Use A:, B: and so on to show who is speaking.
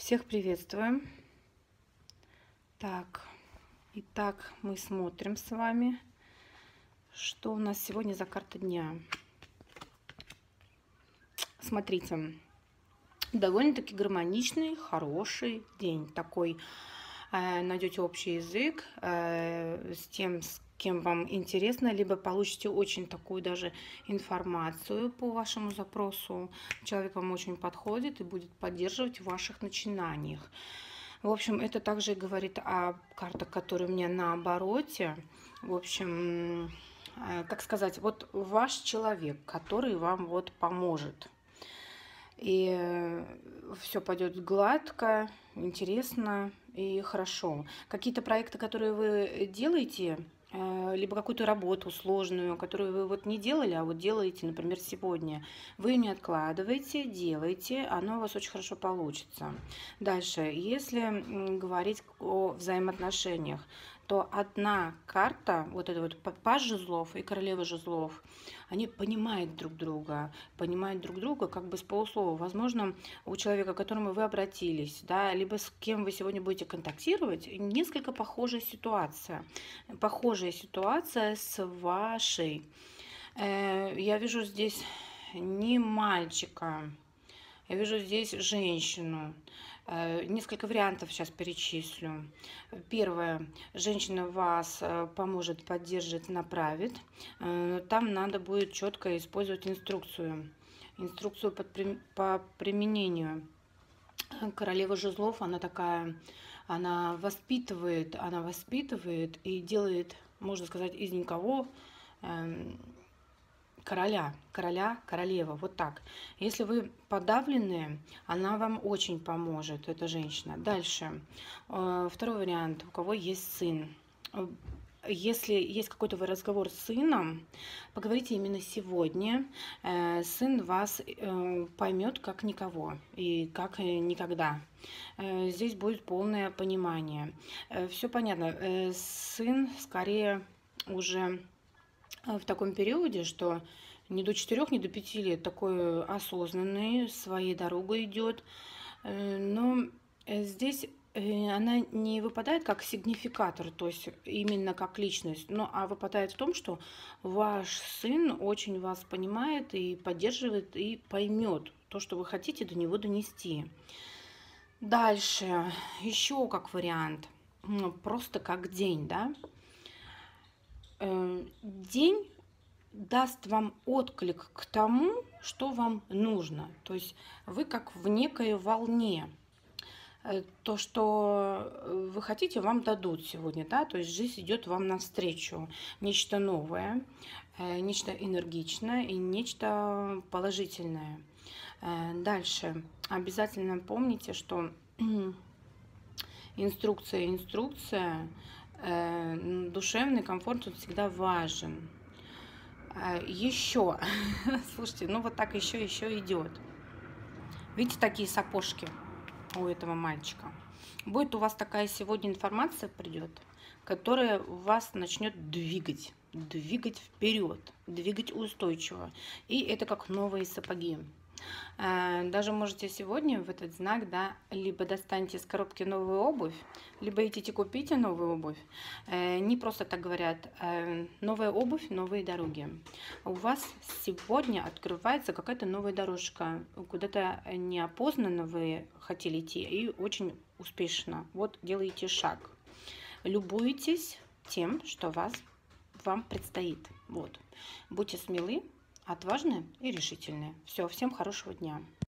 A: Всех приветствуем. Так, итак, мы смотрим с вами, что у нас сегодня за карта дня. Смотрите, довольно-таки гармоничный, хороший день. Такой найдете общий язык с тем, с кем вам интересно, либо получите очень такую даже информацию по вашему запросу. Человек вам очень подходит и будет поддерживать в ваших начинаниях. В общем, это также говорит о картах, которые у меня на обороте. В общем, как сказать, вот ваш человек, который вам вот поможет. И все пойдет гладко, интересно и хорошо. Какие-то проекты, которые вы делаете, либо какую-то работу сложную, которую вы вот не делали, а вот делаете, например, сегодня, вы не откладываете, делайте, оно у вас очень хорошо получится. Дальше, если говорить о взаимоотношениях, то одна карта, вот это вот паж жезлов и королева жезлов, они понимают друг друга как бы с полуслова. Возможно, у человека, к которому вы обратились, да, либо с кем вы сегодня будете контактировать, несколько похожая ситуация. Похожая ситуация с вашей. Я вижу здесь не мальчика, я вижу здесь женщину. Несколько вариантов сейчас перечислю. Первое. Женщина вас поможет, поддержит, направит. Там надо будет четко использовать инструкцию. Инструкцию по применению. Королева жезлов, она такая, она воспитывает и делает, можно сказать, из никого королева, вот так. Если вы подавлены, она вам очень поможет, эта женщина. Дальше, второй вариант, у кого есть сын. Если есть какой-то разговор с сыном, поговорите именно сегодня. Сын вас поймет как никого и как никогда. Здесь будет полное понимание. Все понятно. Сын скорее уже в таком периоде, что не до 4, не до 5 лет, такой осознанный, своей дорогой идет. Но здесь она не выпадает как сигнификатор, то есть именно как личность, а выпадает в том, что ваш сын очень вас понимает и поддерживает, и поймет то, что вы хотите до него донести. Дальше, еще как вариант, просто как день, да? День даст вам отклик к тому, что вам нужно. То есть вы как в некой волне. То, что вы хотите, вам дадут сегодня, да, то есть жизнь идет вам навстречу. Нечто новое, нечто энергичное и нечто положительное. Дальше. Обязательно помните, что инструкция, душевный комфорт он всегда важен. Еще, слушайте, вот так еще идет. Видите, такие сапожки у этого мальчика. Будет у вас такая сегодня информация придет, которая вас начнет двигать вперед, двигать устойчиво. И это как новые сапоги. Даже можете сегодня в этот знак, да, либо достаньте из коробки новую обувь, либо идите купите новую обувь. Не просто так говорят, новая обувь, новые дороги. У вас сегодня открывается какая-то новая дорожка, куда-то неопознанно вы хотели идти и очень успешно. Вот делаете шаг. Любуйтесь тем, что вам предстоит. Вот. Будьте смелы, отважные и решительные. Все, всем хорошего дня.